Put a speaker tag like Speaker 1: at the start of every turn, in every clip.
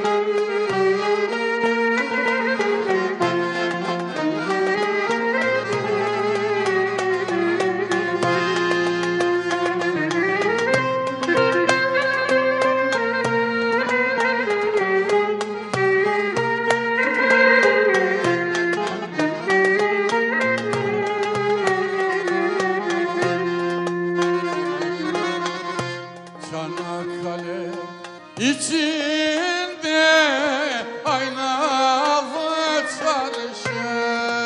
Speaker 1: Çanakkale içinde aynalı çarşı,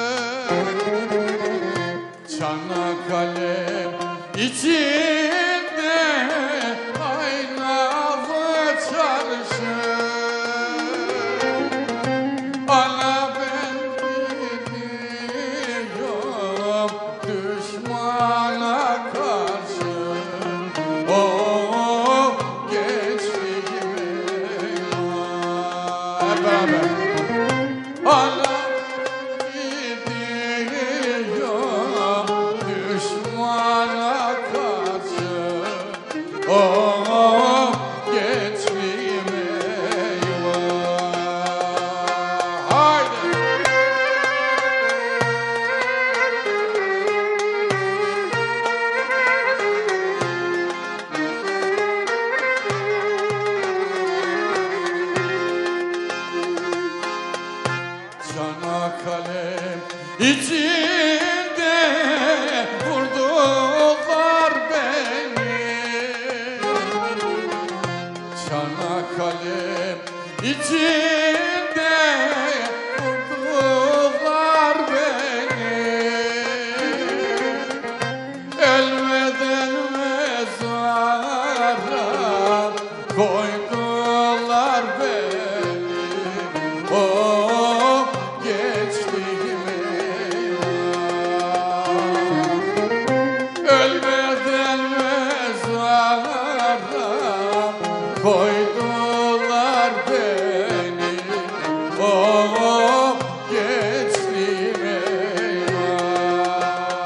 Speaker 1: Çanakkale içinde aynalı çarşı. Ana ben gidiyorum düşmana karşı. Ana gidiyor düşmana karşı, oh gençliğim eyvah. Haydi! Çanakkale içinde vurdular beni, Çanakkale içinde vurdular beni. Ölmeden mezara koydular beni, oh gençliğim eyvah. Ölmeden mezara koydular beni, oh gençliğim eyvah.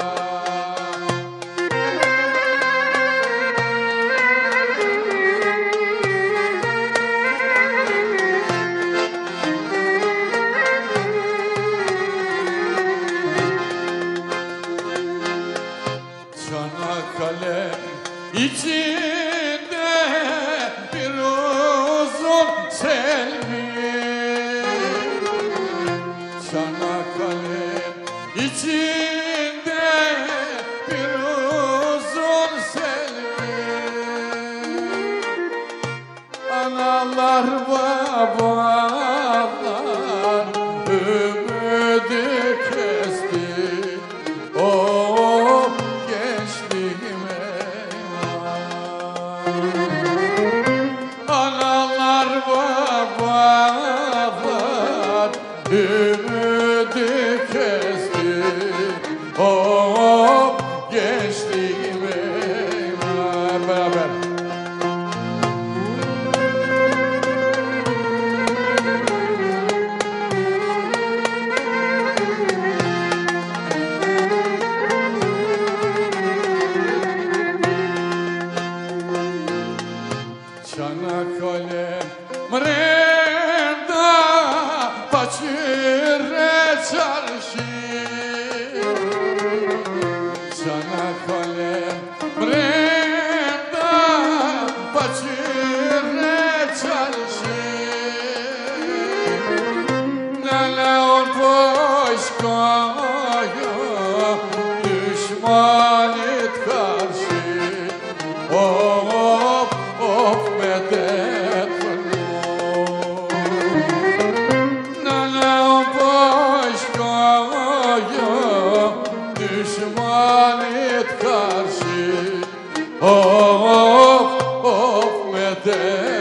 Speaker 1: Çanakkale içinde bir uzun selvi, Çanakkale içinde bir uzun selvi. Analar babalar ümidi kesti, oh gençliğim eyvah. Analar babalar ümidi kesti, oh gençliğim eyvah. Beraber. Çanakkale mrenda paçire çarşı, Çanakkale mrenda paçire çarşı. Nele on poşkoyu düşmanit karşı, oh medet nana başkaya düşmanit karşı, of medet.